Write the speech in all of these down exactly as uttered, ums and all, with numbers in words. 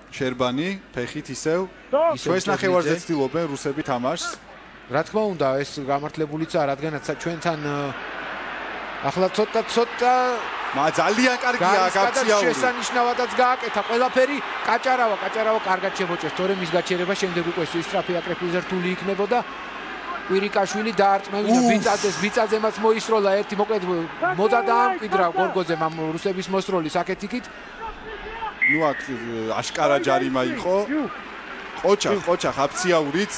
შერბანი ფეხით ისევ ჩვენს ნახევარზე ცდილობენ რუსები თამაშს. რა თქმა უნდა, ეს გამართლებულიცაა, რადგანაც ჩვენთან ახლა ცოტა ცოტა მა ძალიან კარგია გაქცია. შესანიშნავადაც გააკეთა ყველაფერი. კაჭარავა, კაჭარავა კარგად შემოჭერს, თორემ მის გაჩერება შემდეგ უკვე სწრაფი აკრეფილი რთული იქნებოდა. კვირიკაშვილი დაარწმევინა ბიწაძეს, ბიწაძემაც მოისროლა ერთი მოკლედ მოდა დაამკვიდრა გორგოძემ ამ რუსების მოსროლის აკეთიკით. ნუ აქ აშკარა ჯარიმა იყო. ყოჩა, ყოჩა აფციაურიც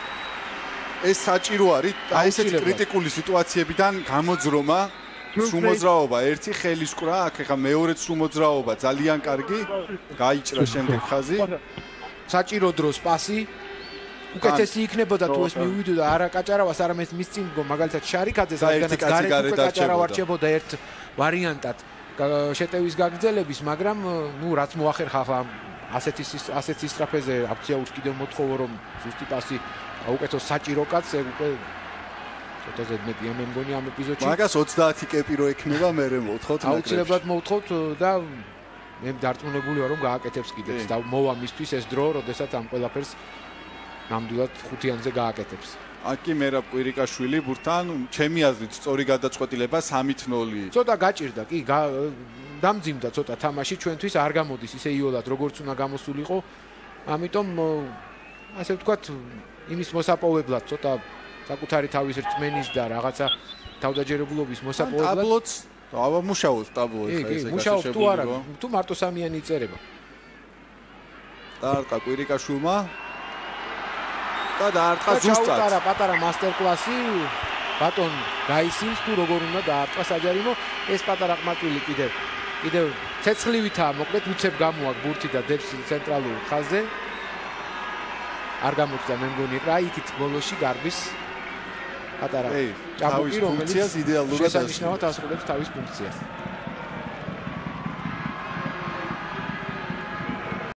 ეს საჭირო არის აი ესეთი კრიტიკული სიტუაციებიდან გამოძრომა, სრუმოძრაობა, ერთი ხელის კვრა, აქ ეხა მეორეც სრუმოძრაობა, ძალიან კარგი, გაიჭრა შემდეგ ხაზი. საჭირო დროს პასი უკეთესი იქნებოდა თუ ეს მივიდოდა არა კაჭარავას, არამედ მის წინ მაგალითად შარიკაძეს, რადგანაც გარეთ უკვე კაჭარავა რჩებოდა ერთ ვარიანტად შეტევის გაგრძელების, მაგრამ ნუ რაც მოახერხა ახლა ასეთი ასეთი სწრაფეზე აფციაურს კიდევ მოთხოვო რომ ზუსტი პასი აუკეთოს საჭირო კაცს, ეგ უკვე ცოტა ზედმეტია მე მგონი ამ ეპიზოდში. მაგას ოცდაათი კეპი რო ექნება მე მოვთხოვთ ნაკრებში. აუცილებლად მოვთხოვთ და მე დარწმუნებული ვარ რომ გააკეთებს კიდეც და მოვა მისთვის ეს დრო, როდესაც ამ ყველაფერს ნამდვილად ხუთიანზე გააკეთებს. აკი მერაბ კვირიკაშვილი ბურთან ჩემი აზრით სწორი გადაწყვეტილება სამით ნოლი. ცოტა გაჭირდა, კი, დამძიმდა ცოტა თამაში ჩვენთვის არ გამოდის ისე იოლად როგორც უნდა გამოსულიყო. ამიტომ ასე ვთქვათ იმის მოსაპოვებლად ცოტა საკუთარი თავის რწმენის და რაღაცა თავდაჯერებულობის მოსაპოვებლად. ტაბლოც, აბა მუშაობს ტაბლო ხა ესე მუშაობს თუ არა, თუ მარტო სამიანი იწერება. დაარტყა კვირიკაშვილმა და დაარტყა ზუსტად. ჩაუტარა პატარა მასტერკლასი ბატონ გაისინს თუ როგორ უნდა დაარტყა საჯარიმო. ეს პატარა ყმაწვილი კიდევ კიდევ ცეცხლივითაა, მოკლედ უცებ გამოაქვს ბურთი და დებს ცენტრალურ ხაზზე. არ გამოჩნდა მე მგონი რა იქით ბოლოში გარბის პატარა ჭაბუკი, რომელიც იდეალურად შესანიშნავად ასრულებს თავის ფუნქციას.